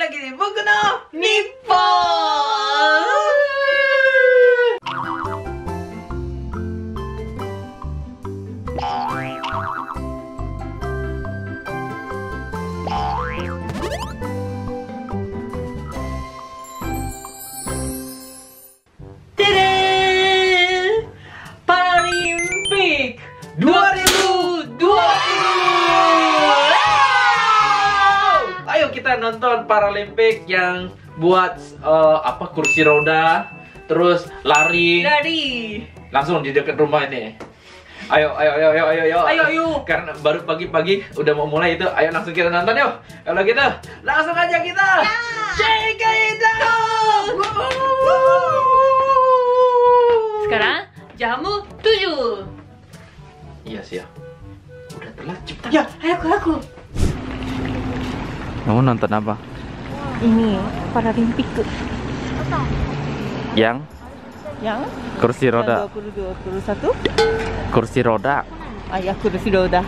lagi di Boku no Nippon. Paralimpik 2020. Ayo kita nonton Paralimpik yang buat kursi roda, terus lari. Langsung di dekat rumah ini. Ayo. Karena baru pagi-pagi udah mau mulai itu. Ayo langsung kita nonton yuk. Kalau gitu, langsung aja kita. Check it out. Sekarang jam 7. Iya sih ya. Udah telat cepetan. Ya, aku. Kamu nonton apa? Ini Paralimpik. Yang kursi roda. 2021. Kursi roda. Ya, kursi roda.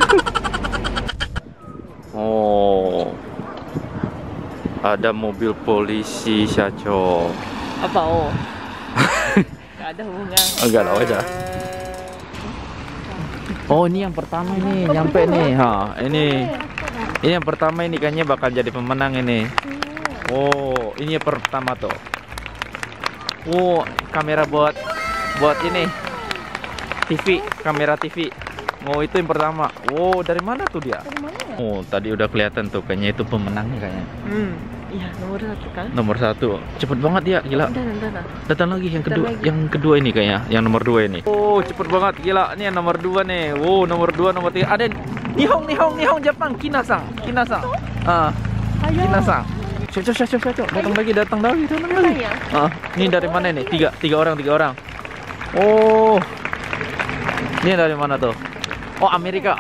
Oh. Ada mobil polisi, Syaco. Apa Gak ada hubungan. Enggak tahu aja. Oh, ini yang pertama ini, nyampe nih. Ini yang pertama ini kayaknya bakal jadi pemenang ini. Oh, ini yang pertama tuh. Oh, kamera buat ini. TV, kamera TV. Oh, itu yang pertama. Oh, dari mana tuh dia? Oh, tadi udah kelihatan tuh kayaknya itu pemenangnya kayaknya. Iya, nomor 1 kan? Nomor 1. Cepet banget ya, gila. Datang lagi yang kedua. Yang kedua ini kayaknya, yang nomor 2 ini. Oh, cepet banget, gila. Ini yang nomor 2 nih. Wow, nomor 2, nomor 3. Ada Nihong Jepang, Kinasang. Kinasang. Cocok. Datang lagi. Ini dari mana nih? Tiga orang. Oh. Ini dari mana tuh? Oh, Amerika.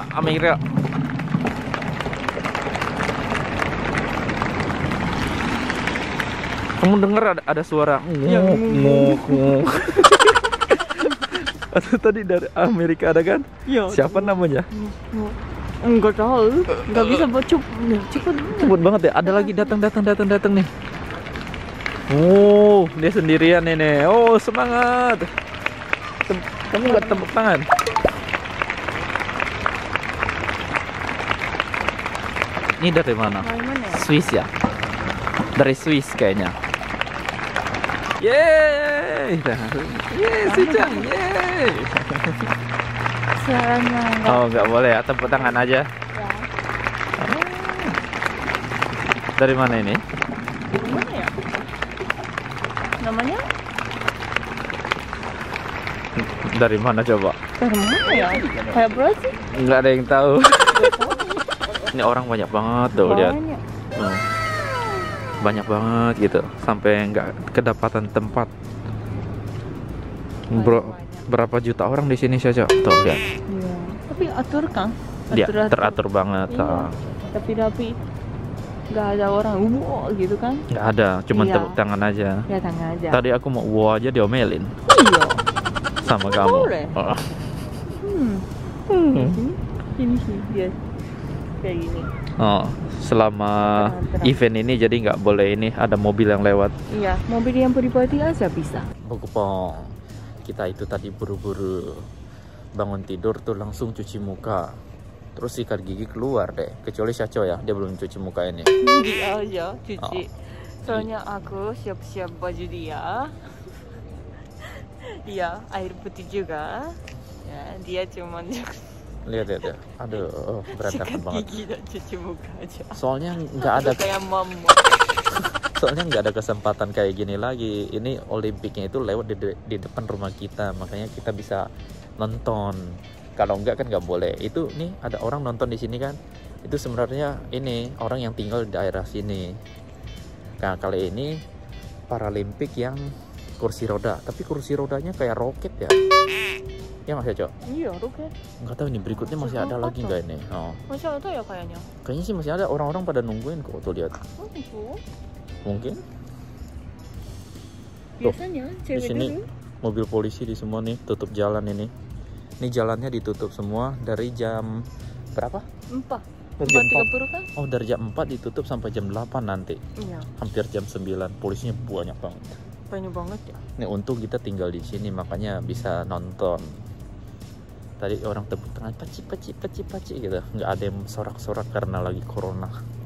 Kamu dengar ada suara ngok. Tadi dari Amerika ada kan? Iya. Siapa namanya? Enggak tahu. Enggak bisa cepet banget ya. Ada lagi datang nih. Oh, dia sendirian ini. Oh, semangat. Kamu nggak tepuk tangan? Ini dari mana? Swiss ya? Dari Swiss kayaknya. Yeay, si Cang, yeay. Suaranya Oh, nggak boleh ya, tepuk tangan aja. Dari mana ini? Gimana ya? Namanya? Dari mana coba? Dari mana ya? Kayak berapa sih? Nggak ada yang tahu. Ini orang banyak banget tuh, lihat. Banyak banget gitu, sampai nggak kedapatan tempat. Berapa juta orang di sini saja tuh, lihat. Iya. Tapi atur kan? Dia teratur banget. Iya. Tapi nggak ada orang gitu kan? Nggak ada, cuma tepuk tangan aja. Ya, tangan aja. Tadi aku mau aja diomelin. Iya. Sama kamu. Ini sih dia kayak gini. Oh, selama event ini jadi nggak boleh ini ada mobil yang lewat. Iya, mobil yang pribadi aja bisa. Bokupong. Kita itu tadi buru-buru bangun tidur tuh langsung cuci muka. Terus sikat gigi keluar deh. Kecuali Syaco ya, dia belum cuci muka ini. Dia aja cuci. Soalnya aku siap-siap baju dia. Iya, air putih juga. Ya, dia cuma Lihat. Aduh, berantakan banget. Gigi dan cuci muka aja. Soalnya nggak ada kayak mama. Soalnya nggak ada kesempatan kayak gini lagi. Ini Olimpiknya itu lewat di depan rumah kita, makanya kita bisa nonton. Kalau nggak kan nggak boleh. Itu nih ada orang nonton di sini kan. Itu sebenarnya ini orang yang tinggal di daerah sini. Nah, kali ini Paralimpik yang kursi roda, tapi kursi rodanya kayak roket ya. Ya nggak sih, Cok? Iya, roket. Nggak tahu nih berikutnya masih ada lagi nggak ini? Oh. Masih ada ya kayaknya. Kayaknya sih masih ada, orang-orang pada nungguin kok tuh, lihat. Mungkin. Biasanya di sini mobil polisi di semua nih, tutup jalan ini. Ini jalannya ditutup semua dari jam berapa? 4 Dari jam 4.30 kan? Oh, dari jam 4 ditutup sampai jam 8 nanti. Iya, Hampir jam 9. Polisinya banyak banget. banyak banget ya. Nih untung kita tinggal di sini makanya bisa nonton. Tadi orang tepuk tangan paci gitu. Nggak ada yang sorak-sorak karena lagi corona.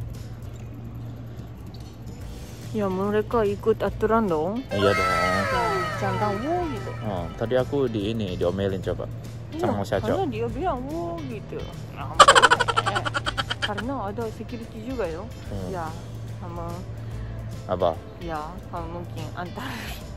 Ya mereka ikut aturan dong. Iya dong. Jangan wow gitu. Oh, tadi aku diomelin coba. Sama Iya, Syaco. karena dia bilang wow gitu. Nah, boleh. Karena ada security juga yo. Ya, sama Apa? ya mungkin antar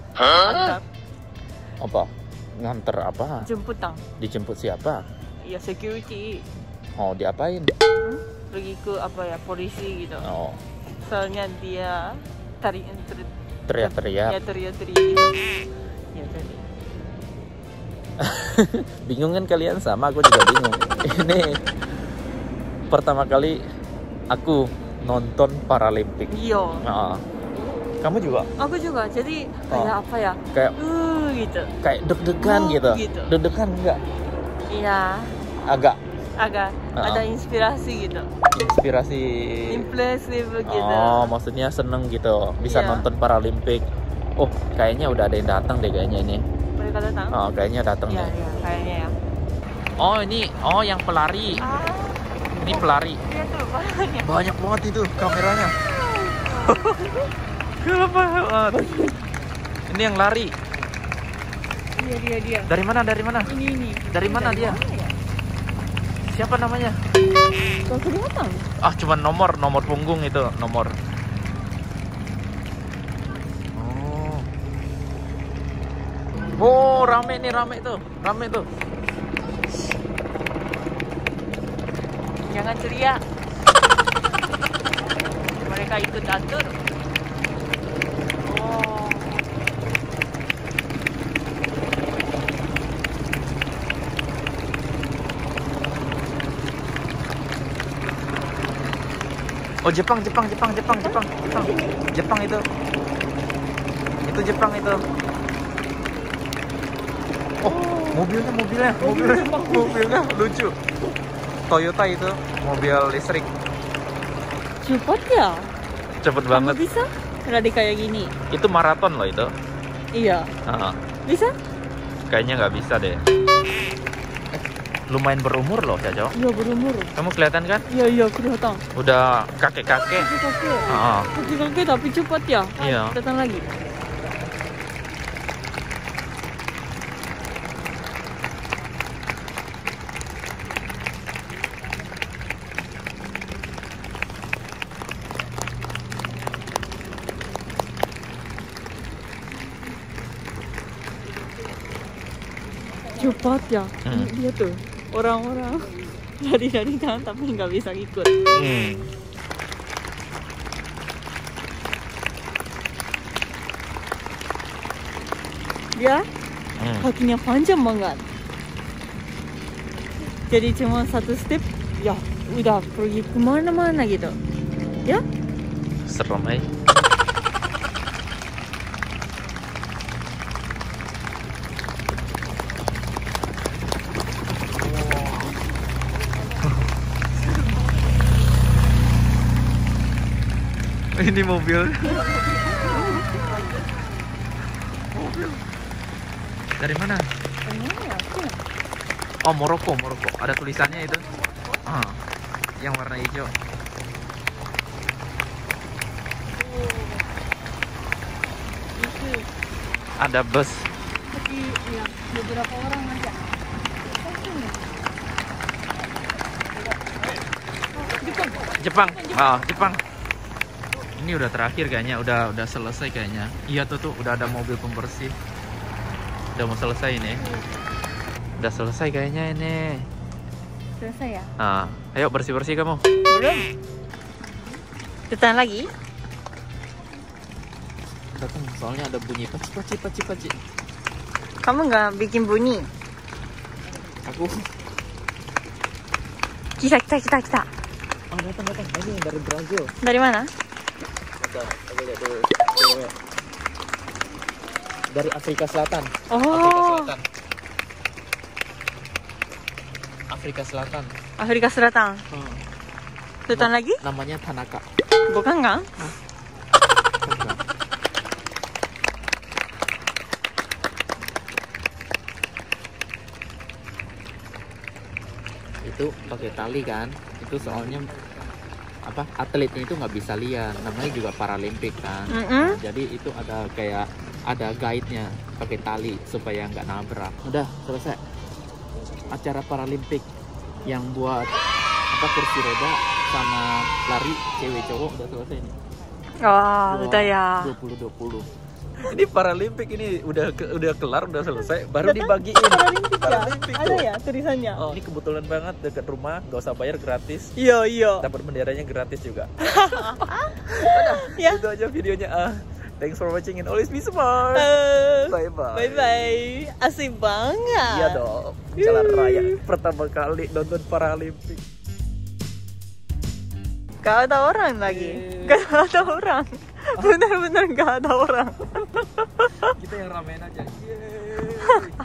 Apa? Nganter apa? jemputan. Dijemput siapa? Ya security. Oh, diapain? Pergi ke apa ya polisi gitu. Oh, Soalnya dia teriak-teriak. Ya teriak-teriak gitu. Ya jadi. Bingung kan kalian? Sama aku juga bingung. Ini pertama kali aku nonton Paralimpik. Iya. Nah, kamu juga? Aku juga. Jadi kayak apa ya? Kayak Gitu. kayak deg-degan gitu. Gitu. Deg-degan enggak? Iya. Agak Agak ada inspirasi gitu. inspirasi. Impresif gitu. Oh, maksudnya seneng gitu. Bisa Iya. nonton Paralimpik. Oh, kayaknya udah ada yang datang deh kayaknya ini. Mereka datang. Oh, kayaknya datang Iya, deh. iya, kayaknya ya. Oh, ini yang pelari. Ini pelari. Dia tuh banyak. Banyak banget itu kameranya. Banget. Ini yang lari. Dia. Dari mana? Dari mana? Ini. Dari mana dia? Ya? Siapa namanya? Gak kelihatan. Ah, cuma nomor punggung itu, nomor. Oh. Oh, rame tuh. Jangan teriak. Mereka ikut atur. Oh. Oh, Jepang itu. Itu Jepang itu. Oh, mobilnya lucu. Toyota itu, mobil listrik. Cepat ya? Cepet Kamu banget. bisa? Lari kayak gini. Itu maraton loh itu. Iya. Ah, Bisa? kayaknya nggak bisa deh. Lumayan berumur loh, Caco. Iya berumur. Kamu kelihatan kan? Iya kelihatan. Udah kakek-kakek. Kakek. Ah, Kakek tapi cepat ya. Iya. Datang lagi. Cepat ya. Dia tuh orang-orang lari-lari kan tapi nggak bisa ikut. Dia kakinya panjang banget. Jadi cuma satu step, ya udah pergi kemana-mana gitu. Ya? Serem eh. Ini mobil. Dari mana? Oh, Maroko. Ada tulisannya itu. Yang warna hijau. Ada bus. Tapi ya beberapa orang aja. Jepang. Jepang. Ini udah terakhir kayaknya, udah selesai kayaknya. Iya tuh udah ada mobil pembersih. Udah mau selesai ini. Udah selesai kayaknya ini. Selesai ya? Ayo bersih-bersih kamu. Belum. Datang lagi? Datang, soalnya ada bunyi paci. Kamu nggak bikin bunyi? Aku. Kita. Datang. Ini dari Brazil. Dari mana? Aku lihat dulu. Dari Afrika Selatan. Oh. Afrika Selatan. Afrika Selatan. Sultan lagi? Namanya Tanaka. Bukan kan? Itu pakai tali kan, itu soalnya apa, atletnya itu nggak bisa liar, namanya juga Paralimpik kan. Jadi itu ada kayak ada guide-nya, pakai tali supaya nggak nabrak. Udah selesai acara Paralimpik yang buat apa, kursi roda sama lari cewek cowok udah selesai nih. Wah, udah ya. 2020. Ini Paralimpik ini udah kelar, udah selesai, baru dibagiin. Paralimpik Ada tuh. ya tulisannya? Oh, ini kebetulan banget dekat rumah, nggak usah bayar, gratis. Iya, iya. Dapat benderanya gratis juga. Ya. Itu aja videonya. Thanks for watching and always be smart. Bye bye. Bye bye. Asik banget. Iya dong. Jalan raya pertama kali nonton Paralimpik. Gak ada orang lagi. Gak ada orang. Bener-bener gak ada orang. Kita yang ramein aja. Yeay.